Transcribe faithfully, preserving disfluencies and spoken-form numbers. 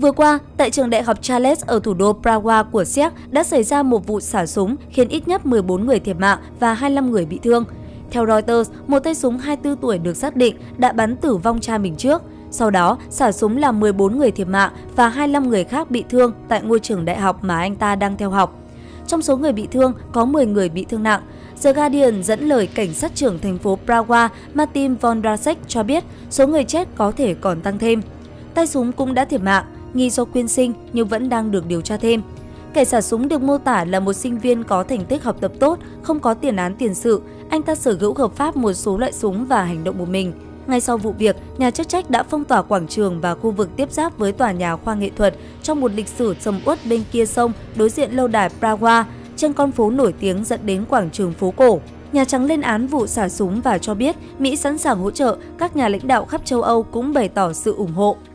Vừa qua, tại trường đại học Charles ở thủ đô Praha của Séc đã xảy ra một vụ xả súng khiến ít nhất mười bốn người thiệt mạng và hai mươi lăm người bị thương. Theo Reuters, một tay súng hai mươi tư tuổi được xác định đã bắn tử vong cha mình trước. Sau đó, xả súng làm mười bốn người thiệt mạng và hai mươi lăm người khác bị thương tại ngôi trường đại học mà anh ta đang theo học. Trong số người bị thương, có mười người bị thương nặng. The Guardian dẫn lời cảnh sát trưởng thành phố Praha Martin Vondrasek cho biết số người chết có thể còn tăng thêm. Tay súng cũng đã thiệt mạng, nghi do quyên sinh nhưng vẫn đang được điều tra thêm. Kẻ xả súng được mô tả là một sinh viên có thành tích học tập tốt, không có tiền án tiền sự. Anh ta sở hữu hợp pháp một số loại súng và hành động một mình. Ngay sau vụ việc, nhà chức trách đã phong tỏa quảng trường và khu vực tiếp giáp với tòa nhà khoa nghệ thuật trong một lịch sử sầm uất bên kia sông đối diện lâu đài Praha, trên con phố nổi tiếng dẫn đến quảng trường phố cổ. Nhà Trắng lên án vụ xả súng và cho biết Mỹ sẵn sàng hỗ trợ, các nhà lãnh đạo khắp châu Âu cũng bày tỏ sự ủng hộ.